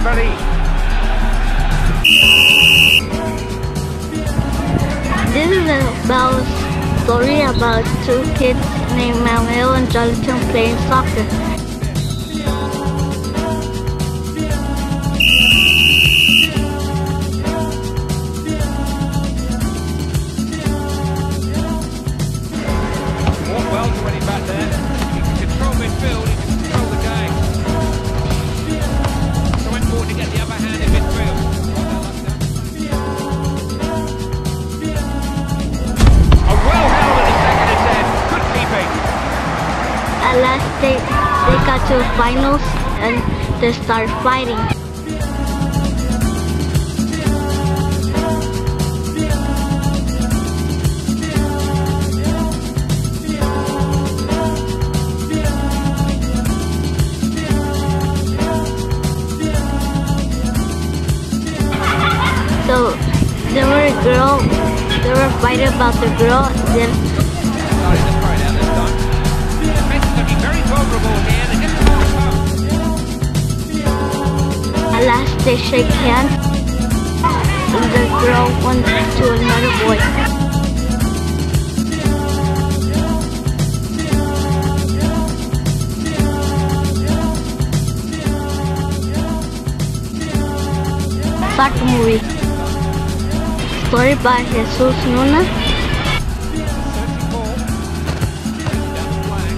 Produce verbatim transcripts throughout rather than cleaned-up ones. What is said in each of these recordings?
everybody. This is about a story about two kids named Manuel and Jonathan playing soccer. Walk well to running back there. He can control midfield, he can control the game. So important to get the upper hand in midfield. A well held in the second attempt. Good keeping. At last they, they got to the finals and they started fighting. So there were a girl, they were fighting about the girl, then Starting to throw it out this time. The defence is looking very vulnerable here. They get the ball up. at last they shake hands and the girl went to another boy. Soccer movie. Story by Jesus Nuna. Searching ball. Down the flag.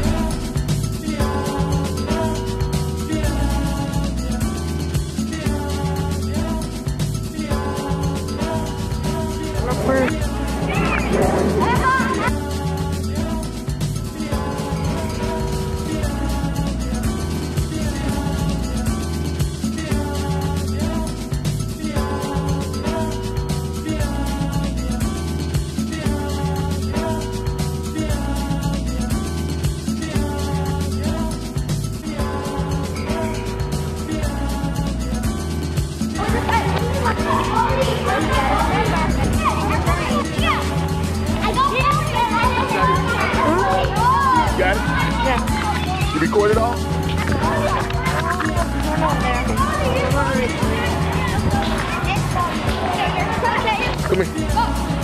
Got it? Yeah. You record it all? Come here.